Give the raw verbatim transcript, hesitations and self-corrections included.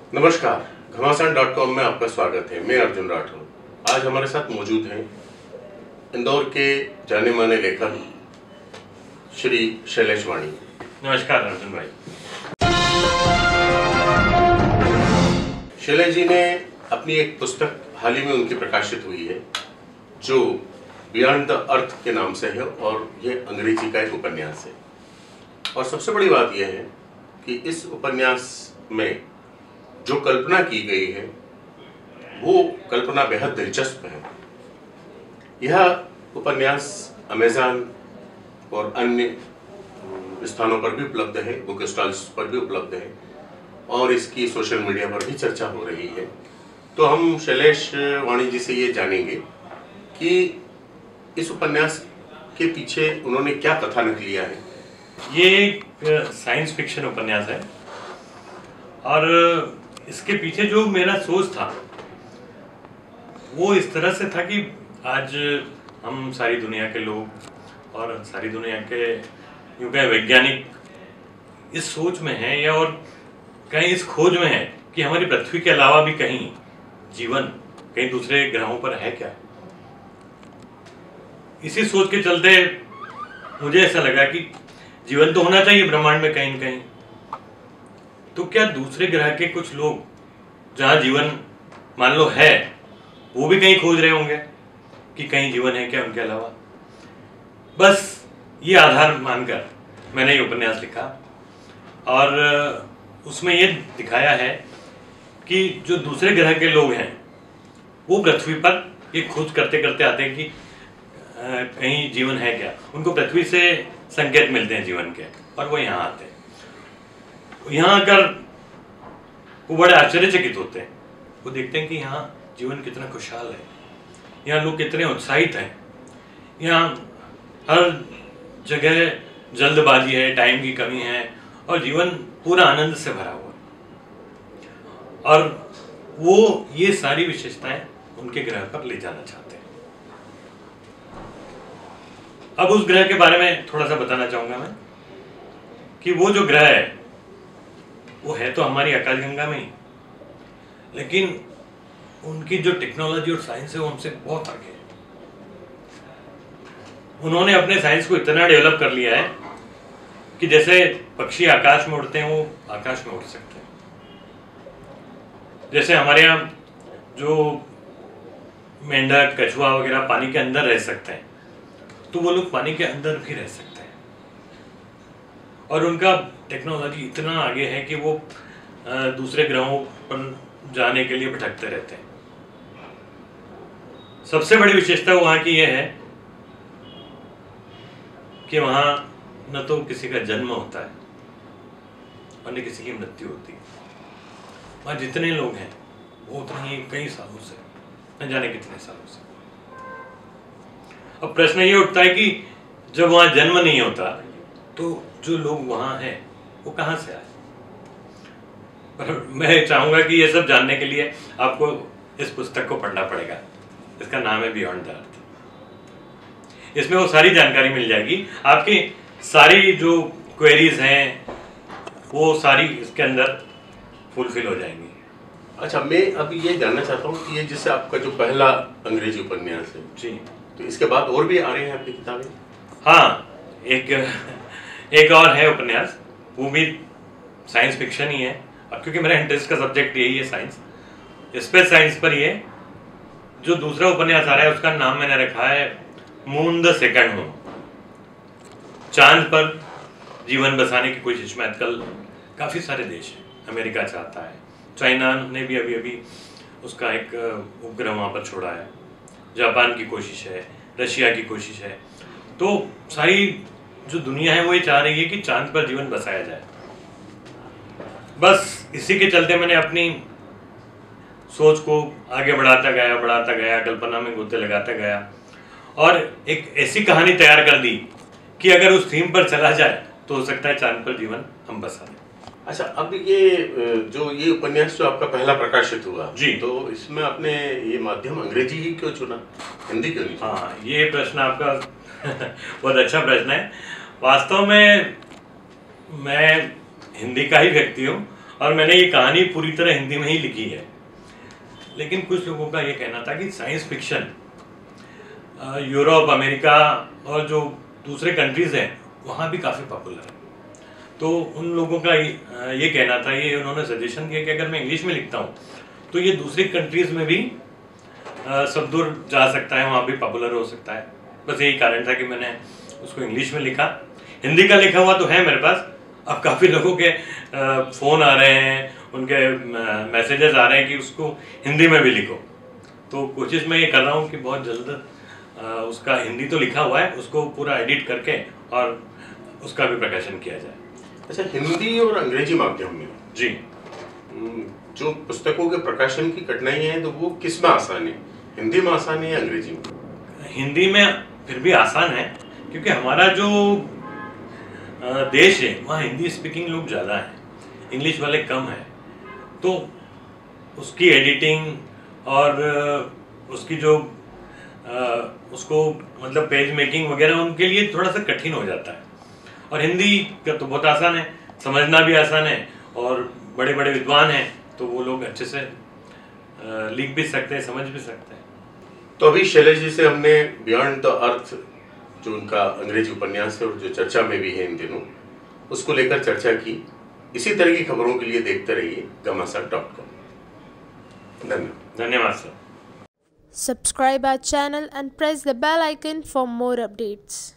नमस्कार, घमासान dot com में आपका स्वागत है। मैं अर्जुन राठौर। आज हमारे साथ मौजूद हैं इंदौर के जाने माने लेखक श्री शैलेश वाणी। नमस्कार अर्जुन भाई। शैलेश जी ने अपनी एक पुस्तक हाल ही में उनकी प्रकाशित हुई है जो बियॉन्ड द अर्थ के नाम से है और यह अंग्रेजी का एक उपन्यास है। और सबसे बड़ी बात यह है कि इस उपन्यास में जो कल्पना की गई है वो कल्पना बेहद दिलचस्प है। यह उपन्यास अमेज़न और अन्य स्थानों पर भी उपलब्ध है, बुक स्टॉल्स पर भी उपलब्ध है और इसकी सोशल मीडिया पर भी चर्चा हो रही है। तो हम शैलेश वाणी जी से ये जानेंगे कि इस उपन्यास के पीछे उन्होंने क्या कथानक लिया है। ये एक साइंस फिक्शन उपन्यास है और इसके पीछे जो मेरा सोच था वो इस तरह से था कि आज हम सारी दुनिया के लोग और सारी दुनिया के यूँ कहें वैज्ञानिक इस सोच में हैं या और कहीं इस खोज में है कि हमारी पृथ्वी के अलावा भी कहीं जीवन कहीं दूसरे ग्रहों पर है क्या। इसी सोच के चलते मुझे ऐसा लगा कि जीवन तो होना चाहिए ब्रह्मांड में कहीं न कहीं, तो क्या दूसरे ग्रह के कुछ लोग जहाँ जीवन मान लो है वो भी कहीं खोज रहे होंगे कि कहीं जीवन है क्या उनके अलावा। बस ये आधार मानकर मैंने ये उपन्यास लिखा और उसमें ये दिखाया है कि जो दूसरे ग्रह के लोग हैं वो पृथ्वी पर ये खोज करते करते आते हैं कि आ, कहीं जीवन है क्या। उनको पृथ्वी से संकेत मिलते हैं जीवन के और वो यहाँ आते हैं। यहाँ आकर वो बड़े आश्चर्यचकित होते हैं। वो देखते हैं कि यहाँ जीवन कितना खुशहाल है, यहाँ लोग कितने उत्साहित हैं, यहाँ हर जगह जल्दबाजी है, टाइम की कमी है और जीवन पूरा आनंद से भरा हुआ है। और वो ये सारी विशेषताएं उनके ग्रह पर ले जाना चाहते हैं। अब उस ग्रह के बारे में थोड़ा सा बताना चाहूँगा मैं कि वो जो ग्रह है वो है तो हमारी आकाशगंगा में ही, लेकिन उनकी जो टेक्नोलॉजी और साइंस है वो हमसे बहुत आगे है। उन्होंने अपने साइंस को इतना डेवलप कर लिया है कि जैसे पक्षी आकाश में उड़ते हैं वो आकाश में उड़ सकते हैं। जैसे हमारे यहाँ जो मेंढक कछुआ वगैरह पानी के अंदर रह सकते हैं तो वो लोग पानी के अंदर भी रह सकते हैं और उनका टेक्नोलॉजी इतना आगे है कि वो दूसरे ग्रहों पर जाने के लिए भटकते रहते हैं। सबसे बड़ी विशेषता वहाँ की यह है कि वहाँ न तो किसी का जन्म होता है और न किसी की मृत्यु होती है। वहाँ जितने लोग हैं वो उतने ही कई सालों से, न जाने कितने सालों से। अब प्रश्न ये उठता है कि जब वहाँ जन्म नहीं होता तो जो लोग वहाँ हैं वो कहाँ से आए। पर मैं चाहूँगा कि ये सब जानने के लिए आपको इस पुस्तक को पढ़ना पड़ेगा। इसका नाम है बियॉन्ड द अर्थ। इसमें वो सारी जानकारी मिल जाएगी, आपकी सारी जो क्वेरीज हैं वो सारी इसके अंदर फुलफिल हो जाएंगी। अच्छा, मैं अभी ये जानना चाहता हूँ कि ये जैसे आपका जो पहला अंग्रेजी उपन्यास है जी, तो इसके बाद और भी आ रहे हैं आपकी किताबें? हाँ, एक एक और है उपन्यास, वो भी साइंस फिक्शन ही है। अब क्योंकि मेरा इंटरेस्ट का सब्जेक्ट यही है साइंस, स्पेस साइंस पर ही है। जो दूसरा उपन्यास आ रहा है उसका नाम मैंने रखा है मून द सेकंड होम। चांद पर जीवन बसाने की कोशिश में आजकल काफ़ी सारे देश हैं। अमेरिका चाहता है, चाइना ने भी अभी अभी उसका एक उपग्रह वहाँ पर छोड़ा है, जापान की कोशिश है, रशिया की कोशिश है। तो सारी जो दुनिया है वो ये चाह रही है कि चांद पर जीवन बसाया जाए। बस इसी के चलते मैंने अपनी सोच को आगे बढ़ाता गया बढ़ाता गया कल्पना में गोते लगाता गया और एक ऐसी कहानी तैयार कर दी कि अगर उस थीम पर चला जाए तो हो सकता है चांद पर जीवन हम बसा दें। अच्छा, अब ये जो ये उपन्यास जो आपका पहला प्रकाशित हुआ जी, तो इसमें आपने ये माध्यम अंग्रेजी ही क्यों चुना, हिंदी क्यों नहीं चुना? हाँ, ये प्रश्न आपका बहुत अच्छा प्रश्न है। वास्तव में मैं हिंदी का ही व्यक्ति हूँ और मैंने ये कहानी पूरी तरह हिंदी में ही लिखी है। लेकिन कुछ लोगों का ये कहना था कि साइंस फिक्शन यूरोप, अमेरिका और जो दूसरे कंट्रीज़ हैं वहाँ भी काफ़ी पॉपुलर है। तो उन लोगों का ये कहना था, ये उन्होंने सजेशन दिया कि अगर मैं इंग्लिश में लिखता हूँ तो ये दूसरी कंट्रीज़ में भी सब दूर जा सकता है, वहाँ भी पॉपुलर हो सकता है। बस यही कारण था कि मैंने उसको इंग्लिश में लिखा। हिंदी का लिखा हुआ तो है मेरे पास, अब काफ़ी लोगों के फ़ोन आ रहे हैं, उनके मैसेजेस आ रहे हैं कि उसको हिंदी में भी लिखो। तो कोशिश मैं ये कर रहा हूँ कि बहुत जल्द उसका हिंदी तो लिखा हुआ है, उसको पूरा एडिट करके और उसका भी प्रकाशन किया जाए। अच्छा, हिंदी और अंग्रेजी माध्यम में जी जो पुस्तकों के प्रकाशन की कठिनाइयाँ हैं, तो वो किस में आसान है, हिंदी में आसान है या अंग्रेजी में? हिंदी में फिर भी आसान है, क्योंकि हमारा जो देश है वहाँ हिंदी स्पीकिंग लोग ज़्यादा हैं, इंग्लिश वाले कम हैं। तो उसकी एडिटिंग और उसकी जो उसको मतलब पेज मेकिंग वगैरह उनके लिए थोड़ा सा कठिन हो जाता है। और हिंदी का तो बहुत आसान है, समझना भी आसान है, और बड़े बड़े विद्वान हैं तो वो लोग अच्छे से लिख भी सकते हैं, समझ भी सकते हैं। तो अभी शैलेश जी से हमने बियॉन्ड द अर्थ, जो उनका अंग्रेजी उपन्यास है और जो चर्चा में भी है इन दिनों, उसको लेकर चर्चा की। इसी तरह की खबरों के लिए देखते रहिए घमासान डॉट कॉम। धन्यवाद। धन्यवाद sir. Subscribe our channel and press the bell icon for more updates.